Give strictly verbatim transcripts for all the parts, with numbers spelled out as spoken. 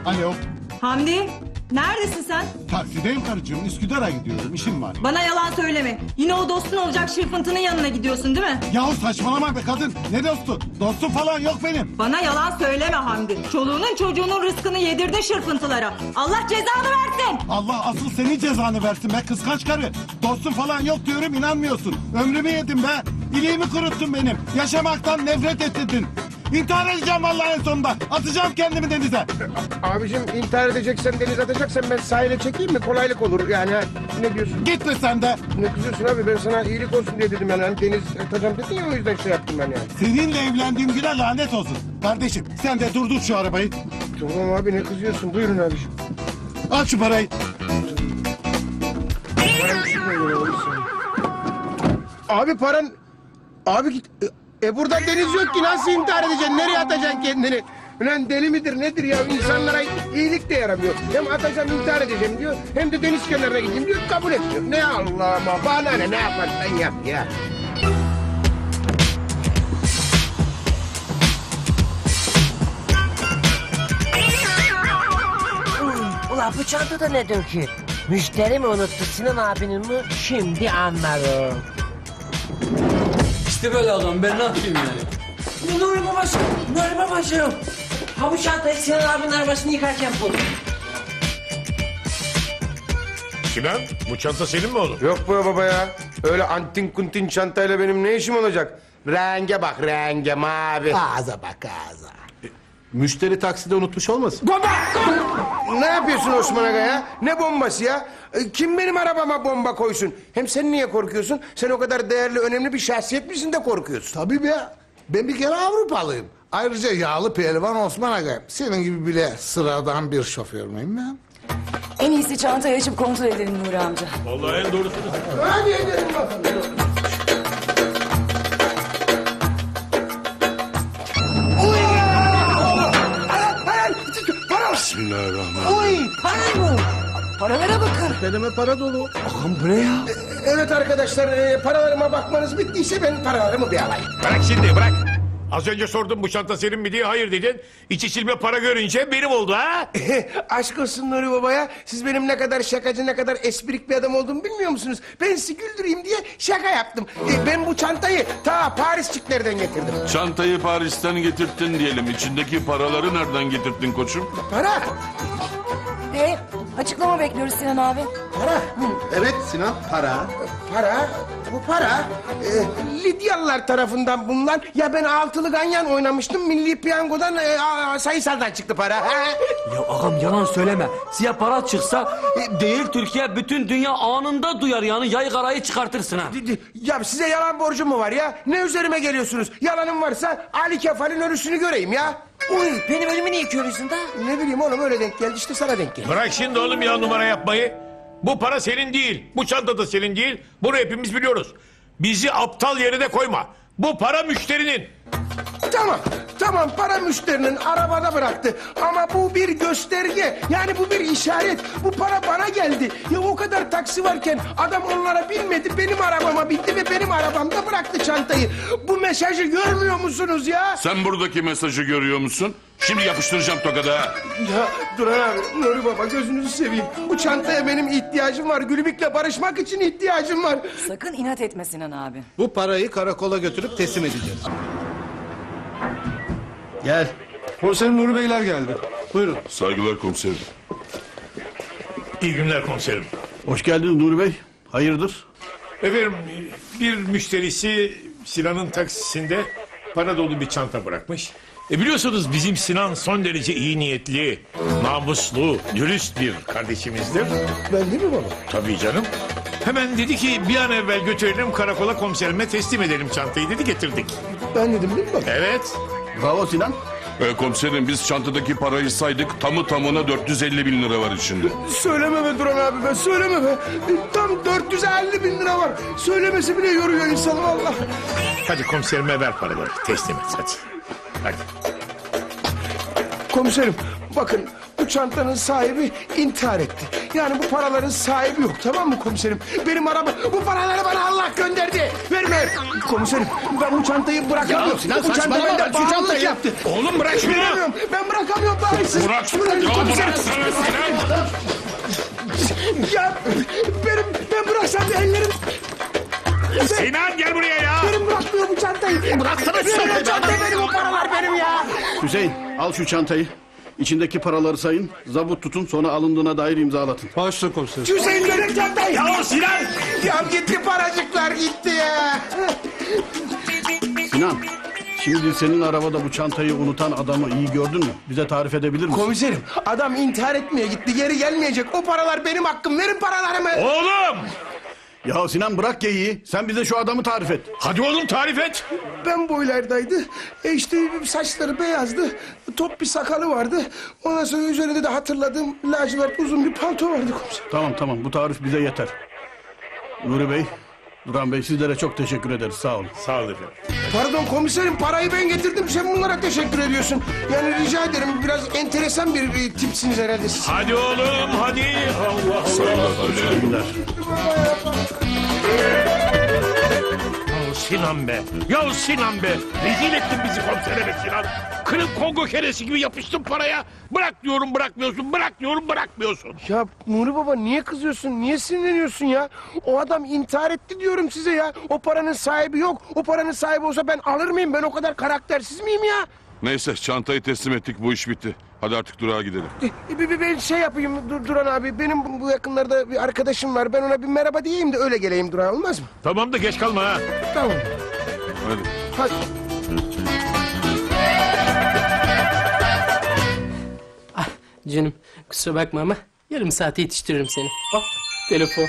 Alo. Hamdi, neredesin sen? Taksideyim karıcığım. Üsküdar'a gidiyorum. İşim var. Bana yalan söyleme. Yine o dostun olacak şırfıntının yanına gidiyorsun değil mi? Yahu saçmalama be kadın. Ne dostu? Dostum falan yok benim. Bana yalan söyleme Hamdi. Çoluğunun çocuğunun rızkını yedirdin şırfıntılara. Allah cezanı versin. Allah asıl senin cezanı versin be kıskanç karı. Dostum falan yok diyorum inanmıyorsun. Ömrümü yedin be. İliğimi kuruttun benim. Yaşamaktan nefret ettirdin. İntihar edeceğim vallahi en sonunda. Atacağım kendimi denize. Abicim intihar edeceksen, deniz atacaksan ben sahile çekeyim mi? Kolaylık olur yani. ha. Ne diyorsun? Gitme sen de. Ne kızıyorsun abi? Ben sana iyilik olsun diye dedim yani. Hani deniz atacağım dedin ya, o yüzden şey yaptım ben yani. Seninle evlendiğim güne lanet olsun. Kardeşim sen de durdur şu arabayı. Tamam abi, ne kızıyorsun? Buyurun abiciğim. Al şu parayı. Abi paran... Abi git... E burada deniz yok ki, nasıl intihar edeceksin? Nereye atacaksın kendini? Ulan deli midir nedir ya? İnsanlara iyilik de yaramıyor. Hem atacağım intihar edeceğim diyor, hem de deniz kenarına gideyim diyor, kabul etmiyor. Ne Allah'ıma, bana ne, ne yaparsan yap ya. Ulan bu çantada nedir ki? Müşteri mi unuttu Sinan abinin mi? Şimdi anlarım. İşte böyle adam, ben ne yapayım yani? Nuri babacığım, Nuri babacığım. Ha bu çantayı Sinan abinin arabasını yıkarken buldum. Sinan, bu çanta senin mi oğlum? Yok be baba ya. Öyle antin kuntin çantayla benim ne işim olacak? Renge bak, renge mavi. Ağza bak ağza. Müşteri takside unutmuş olmasın? Bomba! Ne yapıyorsun Osman Aga ya? Ne bombası ya? E, Kim benim arabama bomba koysun? Hem sen niye korkuyorsun? Sen o kadar değerli, önemli bir şahsiyet misin de korkuyorsun? Tabii be. Ben bir kere Avrupalıyım. Ayrıca yağlı pehlivan Osman Aga'yım. Senin gibi bile sıradan bir şoför müyüm ben? En iyisi çantayı açıp kontrol edelim Nuri amca. Vallahi en doğrusunu. Hadi edelim bakalım. Bismillahirrahmanirrahim. Oy! Para mı? Paralara bakın. Elime para dolu. Evet arkadaşlar, e, paralarıma bakmanız bittiyse ben paralarımı bir alayım. Bırak şimdi, bırak. Az önce sordum bu çanta senin mi diye, hayır dedin. İçi silme para görünce benim oldu ha. Aşk olsun Nuri Baba'ya. Siz benim ne kadar şakacı, ne kadar esprik bir adam olduğumu bilmiyor musunuz? Ben sizi güldüreyim diye şaka yaptım. E, ben bu çantayı ta Parisçiklerden getirdim. Çantayı Paris'ten getirttin diyelim. İçindeki paraları nereden getirdin koçum? Para, E, açıklama bekliyoruz Sinan abi. para, Evet Sinan, para. para. Bu para e, Lidyalılar tarafından bulunan, ya ben altılı ganyan oynamıştım. Milli Piyango'dan e, a, sayısaldan çıktı para. Ha? Ya ağam yalan söyleme. Siyah para çıksa e, değil Türkiye, bütün dünya anında duyar yani, yaygarayı çıkartırsın ha. Ya size yalan borcum mu var ya? Ne üzerime geliyorsunuz? Yalanım varsa Ali Kefal'in ölüsünü göreyim ya. Uy, benim ölümü niye körüyorsun da? Ne bileyim oğlum, öyle denk geldi işte, sana denk geldi. Bırak şimdi oğlum ya numara yapmayı. Bu para senin değil. Bu çanta da senin değil. Bunu hepimiz biliyoruz. Bizi aptal yerine koyma. Bu para müşterinin. Tamam, tamam, para müşterinin, arabada bıraktı. Ama bu bir gösterge, yani bu bir işaret. Bu para bana geldi. Ya o kadar taksi varken adam onlara binmedi, benim arabama bindi ve benim arabamda bıraktı çantayı. Bu mesajı görmüyor musunuz ya? Sen buradaki mesajı görüyor musun? Şimdi yapıştıracağım tokada. Ya Duran abi, Nuri Baba, gözünüzü seveyim. Bu çantaya benim ihtiyacım var. Gülübük'le barışmak için ihtiyacım var. Sakın inat etme Sinan abi. Bu parayı karakola götürüp teslim edeceğiz. Gel. Komiserim Nuri Beyler geldi. Buyurun. Saygılar komiserim. İyi günler komiserim. Hoş geldiniz Nuri Bey. Hayırdır? Efendim, bir müşterisi Sinan'ın taksisinde para dolu bir çanta bırakmış. E biliyorsunuz bizim Sinan son derece iyi niyetli, namuslu, dürüst bir kardeşimizdir. Ben değil mi baba? Tabii canım. Hemen dedi ki bir an evvel götürelim karakola, komiserime teslim edelim çantayı dedi, getirdik. Ben dedim değil mi baba? Evet. Bravo Sinan. Ee, komiserim biz çantadaki parayı saydık. Tamı tamına dört yüz elli bin lira var içinde. Söyleme be Duran abi be, söyleme be. Tam dört yüz elli bin lira var. Söylemesi bile yoruyor insanı valla. Hadi komiserime ver paraları, teslim et hadi. Hadi. Komiserim bakın, bu çantanın sahibi intihar etti. Yani bu paraların sahibi yok, tamam mı komiserim? Benim araba, bu paraları bana Allah gönderdi. Verme. Komiserim ben bu çantayı bırakamıyorum. Ya Sinan, Bu çanta saçmalama, bende ver şu çantayı. yaptı. Oğlum bırak şunu. Bırakamıyorum. Ben bırakamıyorum bari siz. Bırak. Bırakın Ya komiserim. bırak sana Sinan. Ya benim ben bıraksam da ellerim. Sinan gel buraya ya. Benim bırakmıyor bu çantayı. Bıraksana şu Benim çantayı. çanta benim o paralar benim ya. Hüseyin al şu çantayı. İçindeki paraları sayın. Zabut tutun sonra alındığına dair imzalatın. Başla komiserim. Hüseyin benim çantayı. Ya Sinan. Ya gitti paracıklar gitti ya. Sinan şimdi senin arabada bu çantayı unutan adamı iyi gördün mü? Bize tarif edebilir misin? Komiserim adam intihar etmeye gitti geri gelmeyecek. O paralar benim hakkım verin paralarımı. Oğlum. Ya Sinan bırak geyiği. Sen bize şu adamı tarif et. Hadi oğlum tarif et. Ben boylardaydı. E işte saçları beyazdı. Top bir sakalı vardı. Ondan sonra üzerinde de hatırladığım lacivert uzun bir palto vardı komiserim. Tamam tamam bu tarif bize yeter. Nuri Bey, Duran Bey sizlere çok teşekkür ederiz. Sağ olun. Sağ ol efendim. Pardon komiserim parayı ben getirdim. Sen bunlara teşekkür ediyorsun. Yani rica ederim biraz enteresan bir, bir tipsiniz herhalde siz. Hadi oğlum hadi. Allah Allah. İyi günler. Ya Sinan be. Ya Sinan be. Rezil ettin bizi komisere be Sinan. Kırık Kongo keresi gibi yapıştın paraya. Bırak diyorum bırakmıyorsun. Bırak diyorum bırakmıyorsun. Ya Nuri Baba niye kızıyorsun? Niye sinirleniyorsun ya? O adam intihar etti diyorum size ya. O paranın sahibi yok. O paranın sahibi olsa ben alır mıyım? Ben o kadar karaktersiz miyim ya? Neyse çantayı teslim ettik bu iş bitti. Hadi artık durağa gidelim. E, Bir, bir, bir şey yapayım Dur, Duran abi. Benim bu- bu yakınlarda bir arkadaşım var. Ben ona bir merhaba diyeyim de öyle geleyim Duran olmaz mı? Tamam da geç kalma ha. Tamam. Hadi. Hadi. Canım kusura bakma ama yarım saate yetiştiririm seni. Hop telefon.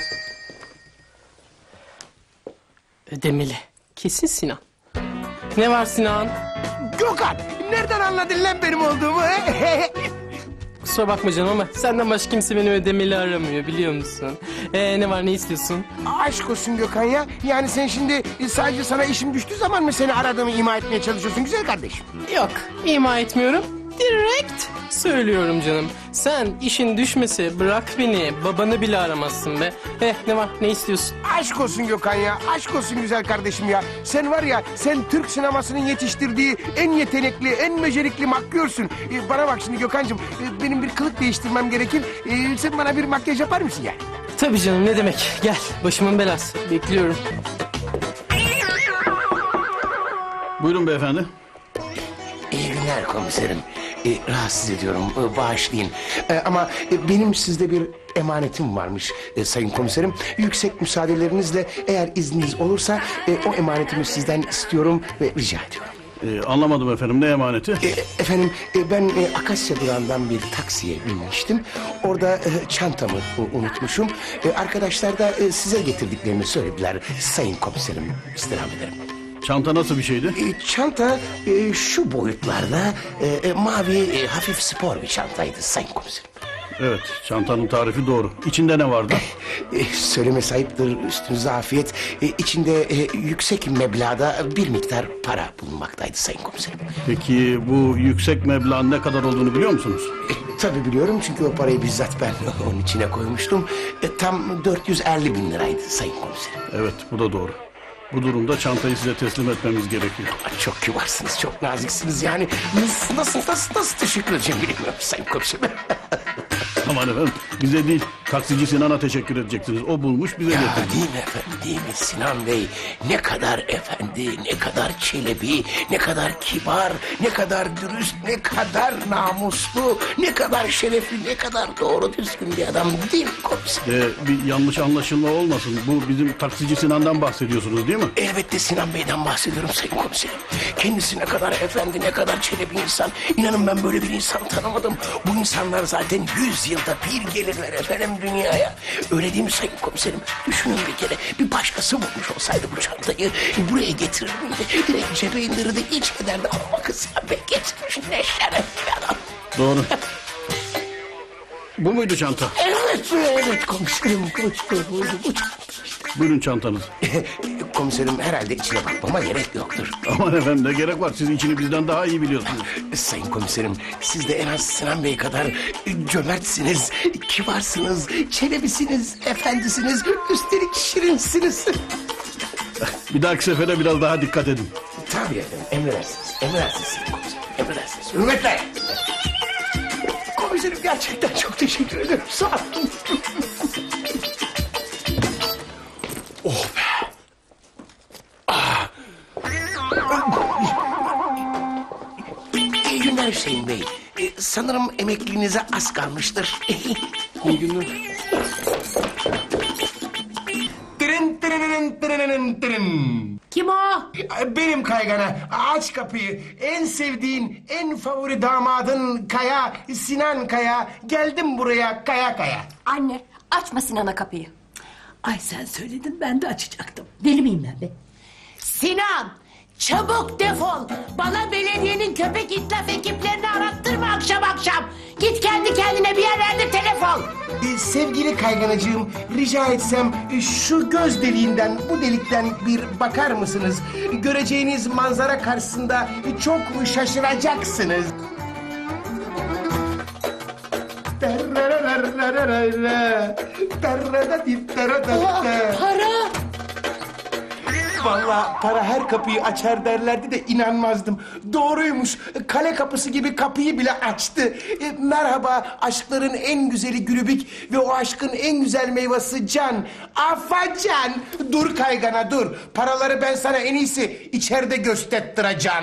Ödemeli. Kesin Sinan. Ne var Sinan? Gökhan nereden anladın lan benim olduğumu? he? Kusura bakma canım ama senden başka kimse beni ödemeli aramıyor biliyor musun? Ee, ne var ne istiyorsun? Aşk olsun Gökhan ya. Yani sen şimdi sadece sana işim düştüğü zaman mı seni aradığımı ima etmeye çalışıyorsun güzel kardeşim? Yok ima etmiyorum. Direkt söylüyorum canım. Sen işin düşmese bırak beni babanı bile aramazsın be. Eh ne var ne istiyorsun? Aşk olsun Gökhan ya. Aşk olsun güzel kardeşim ya. Sen var ya sen Türk sinemasının yetiştirdiği en yetenekli, en becerikli makyajörsün. Ee, bana bak şimdi Gökhan'cığım e, benim bir kılık değiştirmem gerekir. Ee, sen bana bir makyaj yapar mısın ya? Tabii canım ne demek. Gel başımın belası. Bekliyorum. Buyurun beyefendi. İyi günler komiserim. Ee, rahatsız ediyorum, ee, bağışlayın. Ee, ama e, benim sizde bir emanetim varmış e, sayın komiserim. Yüksek müsaadelerinizle eğer izniniz olursa e, o emanetimi sizden istiyorum ve rica ediyorum. Ee, anlamadım efendim ne emaneti? E, efendim e, ben e, Akasya durağından bir taksiye binmiştim. Orada e, çantamı e, unutmuşum. E, arkadaşlar da e, size getirdiklerini söylediler sayın komiserim. İstirham ederim. Çanta nasıl bir şeydi? E, çanta e, şu boyutlarda e, e, mavi e, hafif spor bir çantaydı sayın komiserim. Evet çantanın tarifi doğru. İçinde ne vardı? E, söyleme sahiptir üstünüze afiyet. E, içinde e, yüksek meblağda bir miktar para bulunmaktaydı sayın komiserim. Peki bu yüksek meblağın ne kadar olduğunu biliyor musunuz? E, tabii biliyorum çünkü o parayı bizzat ben onun içine koymuştum. E, tam dört yüz elli bin liraydı sayın komiserim. Evet bu da doğru. Bu durumda çantayı size teslim etmemiz gerekiyor. Çok kibarsınız, çok naziksiniz yani. Nasıl, nasıl, nasıl, nasıl teşekkür edeceğim bilmiyorum sayın komiserim. Aman efendim bize değil taksici Sinan'a teşekkür edeceksiniz. O bulmuş bize Ya getirdi. değil mi efendim, değil mi Sinan Bey? Ne kadar efendi, ne kadar çelebi, ne kadar kibar, ne kadar dürüst, ne kadar namuslu, ne kadar şerefli, ne kadar doğru düzgün bir adam değil mi komiserim? Ee, bir yanlış anlaşılma olmasın. Bu bizim taksici Sinan'dan bahsediyorsunuz değil mi? Elbette Sinan Bey'den bahsediyorum sayın komiserim. Kendisi ne kadar efendi, ne kadar çelebi insan. İnanın ben böyle bir insan tanımadım. Bu insanlar zaten yüz yılda bir gelirler efendim dünyaya. Öyle değil mi sayın komiserim? Düşünün bir kere bir başkası bulmuş olsaydı bu çantayı buraya getirir miydi? Direkt cebe indirirdi, iç ederdi. Ama bakın Sinan Bey getirmiş ne şerefli adam. Doğru. Bu muydu çanta? Evet, evet komiserim. Bu, bu, bu çanta. Buyurun çantanız. Komiserim herhalde içine bakmama gerek yoktur. Aman efendim ne gerek var? Siz içini bizden daha iyi biliyorsunuz. Sayın komiserim siz de en az Sinan Bey kadar cömertsiniz, kibarsınız, çelebisiniz, efendisiniz, üstelik şirinsiniz. Bir dahaki sefere biraz daha dikkat edin. Tabii efendim, emredersiniz, emredersiniz. Emredersiniz, hürmetler. Komiserim gerçekten çok teşekkür ederim, sağ olun. Oh be. Ah. İyi günler Hüseyin Bey. Ee, sanırım emekliliğinize az kalmıştır. İyi günler. Tırın tırın tırın tırın. Kim o? Benim kaygana. Aç kapıyı. En sevdiğin, en favori damadın Kaya, Sinan Kaya. Geldim buraya Kaya Kaya. Anne açma Sinan'a kapıyı. Ay sen söyledin ben de açacaktım. Deli miyim ben be? Sinan çabuk defol. Bana belediyenin köpek itlaf ekiplerini arattırma akşam akşam. Git kendi kendine bir yerlerde telefon. Ee, sevgili kayganacığım, rica etsem e, şu göz deliğinden, bu delikten bir bakar mısınız? Göreceğiniz manzara karşısında e, çok şaşıracaksınız. Para. Vallahi para her kapıyı açar derlerdi de inanmazdım. Doğruymuş. Kale kapısı gibi kapıyı bile açtı. E, merhaba aşkların en güzeli Gülübük ve o aşkın en güzel meyvesi Can. Afacan. Dur kaygana dur. Paraları ben sana en iyisi içeride gösterttireceğim.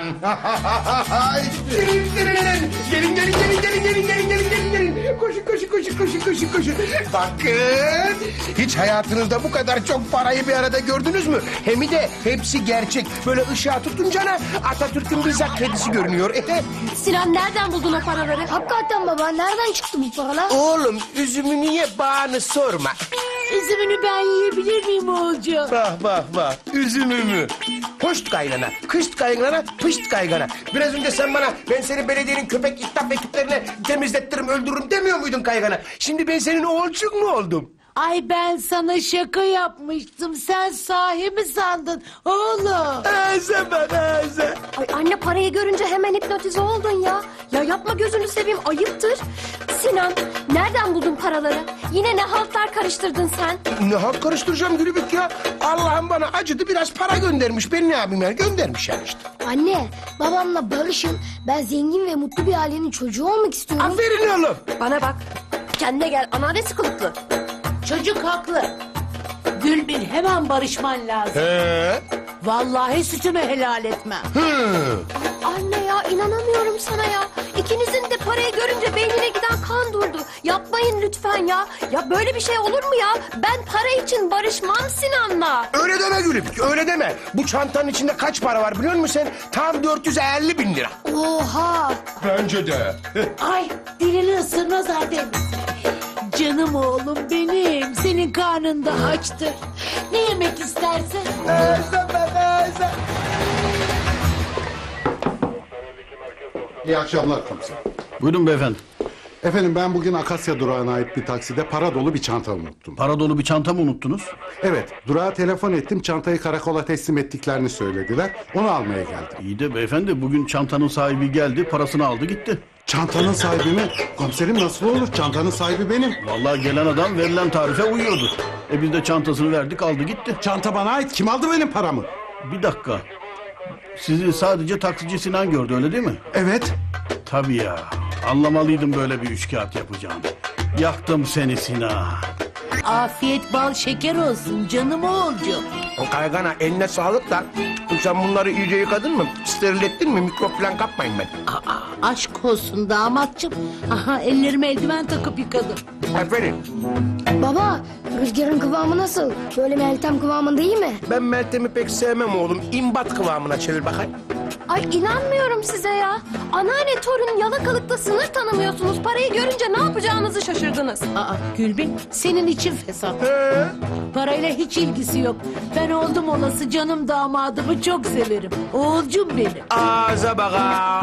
gelin gelin gelin gelin gelin gelin gelin gelin gelin gelin. Koşun koşun koşun koşun koşun koşun. Bakın hiç hayatınızda bu kadar çok parayı bir arada gördünüz mü? Hem de hepsi gerçek. Böyle ışığa tutunca ne? Atatürk'ün bizzat kedisi görünüyor. Sinan nereden buldun o paraları? Hakikaten baba nereden çıktı bu paralar? Oğlum üzümünü ye bağını sorma. Üzümünü ben yiyebilir miyim oğulcuğum? Bak bak bak üzümümü. Hoşt kaynana, kışt kaynana, pışt kaygana. Biraz önce sen bana ben seni belediyenin köpek itlaf ekiplerine temizlettiririm öldürürüm demiyor muydun kaygana? Şimdi ben senin oğulcuk mu oldum? Ay ben sana şaka yapmıştım. Sen sahi mi sandın oğlum? Eze ben eze. Ay anne parayı görünce hemen hipnotize oldun ya. Ya yapma gözünü seveyim ayıptır. Sinan nereden buldun paraları? Yine ne haltlar karıştırdın sen? Ne halt karıştıracağım Gülübük ya? Allah'ım bana acıdı biraz para göndermiş. Ben ne yapayım yani göndermiş yani işte. Anne babamla barışın. Ben zengin ve mutlu bir ailenin çocuğu olmak istiyorum. Aferin oğlum. Bana bak kendine gel anneannesi kılıklı. Çocuk haklı. Gülbin hemen barışman lazım. He. Vallahi sütümü helal etmem. Hı. Anne ya inanamıyorum sana ya. İkinizin de parayı görünce beynine giden kan durdu. Yapmayın lütfen ya. Ya böyle bir şey olur mu ya? Ben para için barışmam Sinan'la. Öyle deme Gülübük, öyle deme. Bu çantanın içinde kaç para var biliyor musun sen? Tam dört yüz elli bin lira. Oha. Bence de. Ay dilini ısırma zaten. Canım oğlum benim. Senin karnın da açtır. Ne yemek istersin? İyi akşamlar komiser. Buyurun beyefendi. Efendim ben bugün Akasya durağına ait bir takside para dolu bir çanta unuttum. Para dolu bir çanta mı unuttunuz? Evet, durağa telefon ettim, çantayı karakola teslim ettiklerini söylediler. Onu almaya geldim. İyi de beyefendi bugün çantanın sahibi geldi, parasını aldı gitti. Çantanın sahibi mi? Komiserim nasıl olur? Çantanın sahibi benim. Vallahi gelen adam verilen tarife uyuyordu. E biz de çantasını verdik, aldı gitti. Çanta bana ait. Kim aldı benim paramı? Bir dakika. Sizi sadece taksici Sinan gördü, öyle değil mi? Evet. Tabii ya. Anlamalıydım böyle bir üçkağıt yapacağını. Yaktım seni Sinan. Afiyet bal şeker olsun canım oğulcuğum. O kaygana eline sağlık da sen bunları iyice yıkadın mı? Steril ettin mi? Mikrop falan kapmayın ben. Aa, aşk olsun damatçım. Aha ellerime eldiven takıp yıkadım. Aferin. Baba rüzgarın kıvamı nasıl? Böyle Meltem kıvamında iyi mi? Ben Meltem'i pek sevmem oğlum. İmbat kıvamına çevir bakayım. Ay inanmıyorum size ya. Anneanne torun yalakalıkta sınır tanımıyorsunuz. Parayı görünce ne yapacağınızı şaşırdınız. Aa Gülbin senin için fesat. He. Parayla hiç ilgisi yok. Ben oldum olası canım damadımı çok severim. Oğulcum benim. Ağza baka.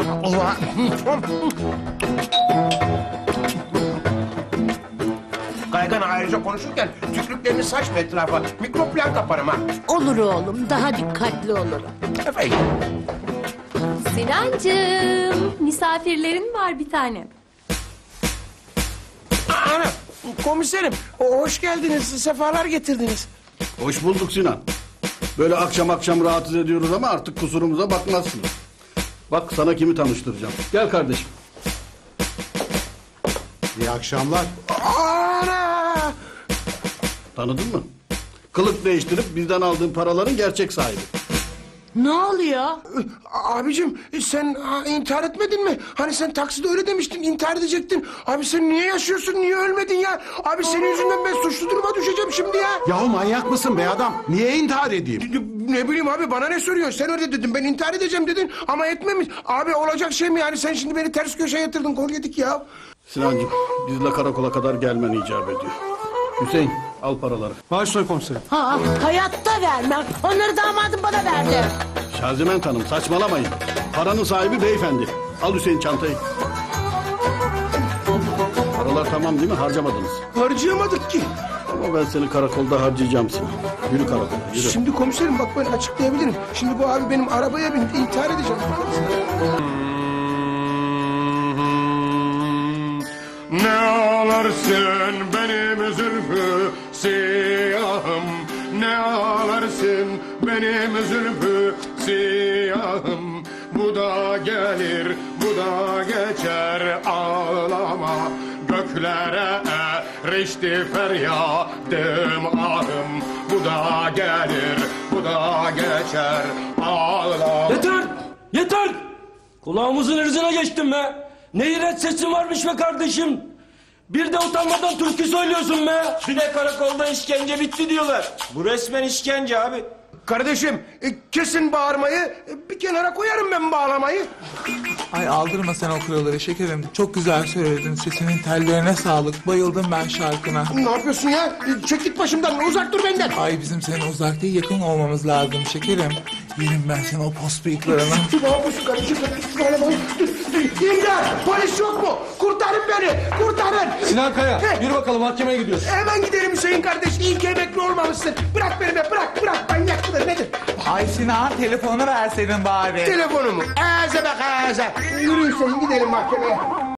Kaygana ayrıca konuşurken tükrüklerini saçma etrafa. Mikrop falan kaparım ha. Olur oğlum daha dikkatli olurum. Efendim. Sinancığım misafirlerin var bir tane. Ana komiserim o- hoş geldiniz. Sefalar getirdiniz. Hoş bulduk Sinan. Böyle akşam akşam rahatsız ediyoruz ama artık kusurumuza bakmazsınız. Bak sana kimi tanıştıracağım. Gel kardeşim. İyi akşamlar. Ana! Tanıdın mı? Kılık değiştirip bizden aldığın paraların gerçek sahibi. Ne oluyor? Abicim sen ha, intihar etmedin mi? Hani sen takside öyle demiştin, intihar edecektin. Abi sen niye yaşıyorsun, niye ölmedin ya? Abi senin yüzünden ben suçlu duruma düşeceğim şimdi ya. Yahu manyak mısın be adam? Niye intihar edeyim? Ne, ne bileyim abi, bana ne soruyorsun? Sen öyle dedin, ben intihar edeceğim dedin ama etmemiş. Abi olacak şey mi yani? Sen şimdi beni ters köşeye yatırdın, gol yedik ya. Sinancığım bizle karakola kadar gelmen icap ediyor. Hüseyin al paraları. Başla komiserim. Ha, hayatta vermem. Onları damadım bana verdi. Şaziment Hanım saçmalamayın. Paranın sahibi beyefendi. Al Hüseyin çantayı. Paralar tamam değil mi? Harcamadınız. Harcayamadık ki. Ama ben seni karakolda harcayacağım Sinan. Yürü karakola yürü. Şimdi komiserim bak ben açıklayabilirim. Şimdi bu abi benim arabaya binip intihar edeceğim. Ne ağlarsın benim zülfü siyahım, ne ağlarsın benim zülfü siyahım. Bu da gelir, bu da geçer, ağlama. Göklere erişti feryadım ahım. Bu da gelir, bu da geçer, ağlama. Yeter! Yeter! Kulağımızın ırzına geçtim be. Ne iğrenç sesin varmış be kardeşim. Bir de utanmadan türkü söylüyorsun be. Bir de karakolda işkence bitti diyorlar. Bu resmen işkence abi. Kardeşim e, kesin bağırmayı, e, bir kenara koyarım ben bağlamayı. Ay aldırma sen o kuralları şekerim. Çok güzel söyledin. Sesinin tellerine sağlık. Bayıldım ben şarkına. Ne yapıyorsun ya? E, çek git başımdan, uzak dur benden. Ay bizim senin uzak değil yakın olmamız lazım şekerim. Yerim ben seni o post bıyıklarına. Ne yapıyorsun kardeşim? İmdat! Polis yok mu? Kurtarın beni! Kurtarın! Sinan Kaya, He. yürü bakalım mahkemeye gidiyoruz. Hemen gidelim Hüseyin kardeş. İyi ki emekli olmamışsın. Bırak beni be, bırak, bırak. Manyak mıdır, nedir? Ay Sinan telefonu verseydin bari. Telefonumu. Eze bak eze. Yürü Hüseyin, gidelim mahkemeye.